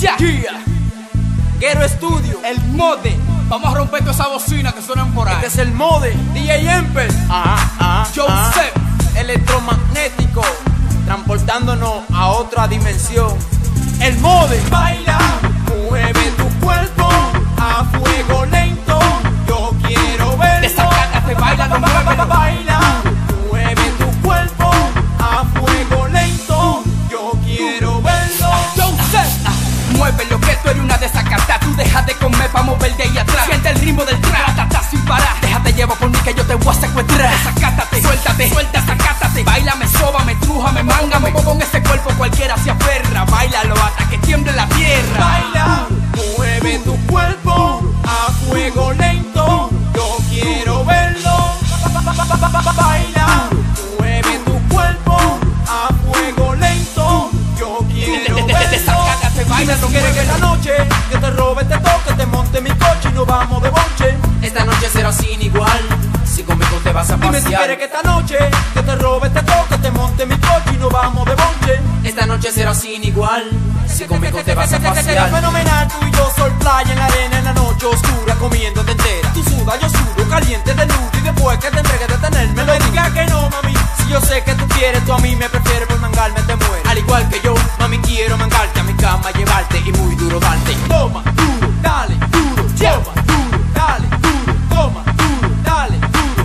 Ya. Yeah. Quiero estudio. El mode. Vamos a romper todas esas bocinas que suenan por ahí. Este es el mode. DJ Empel. Joseph. Electromagnético. Transportándonos a otra dimensión. El mode. Baila, mueve tu cuerpo a fuego lento. Yo quiero verlo. Desacátate, baila, no muévelo. Baila, mueve tu cuerpo a fuego lento. Yo quiero verlo. Joseph, muévelo que tú eres una desacata. Tú deja de comer pa' mover de ahí atrás. Siente el ritmo del trap, tata sin parar. Déjate llevar por mí que yo te voy a secuestrar. Desacátate, suéltate, suelta, desacátate. Báilame, sóbame, trújame, mángame. Con ese cuerpo cualquiera se aferra. Báilalo hasta que tiemble la tierra. Baila, mueve tu cuerpo a fuego lento. Yo quiero verlo. Baila, mueve tu cuerpo a fuego lento. Yo quiero verlo. Desacátate, baila, Dime si quieres que esta noche yo te robe, te toque, te monte mi coche y nos vamos de bonche. Esta noche será sin igual. Si conmigo te vas a pasear. Dime si quieres que esta noche yo te robe, te toque, te monte mi coche y nos vamos de bonche. Esta noche será sin igual. Si conmigo te vas a Será pasear. fenomenal, tú y yo sol playa en la arena en la noche oscura comiéndote entera. Tú sudas, yo sudo, caliente de luz y después que te entregue de tenerme. No me digas que no, mami. Si yo sé que tú quieres, tú a mí me prefieres, por mangarme te mueres. Al igual que yo, mami, quiero mangarte a mi cama, llevarte y muy duro darte. Toma, duro, dale, duro, toma, duro, dale, duro, toma, duro, dale, duro.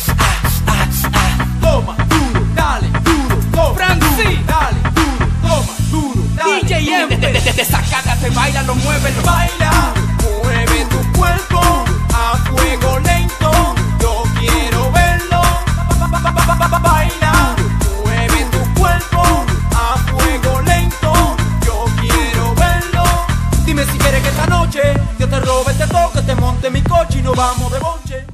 Toma, duro, dale, duro, toma, Francis. dale, duro, toma, duro, dale. DJ Empel. Desacátate, bailalo, muévelo. Baila, mueve tu cuerpo a fuego lento. Yo quiero verlo. Baila, mueve tu cuerpo a fuego lento. Yo quiero verlo. Dime si quieres que esta noche yo te robe, te toque, te monte mi coche y nos vamos de bonche.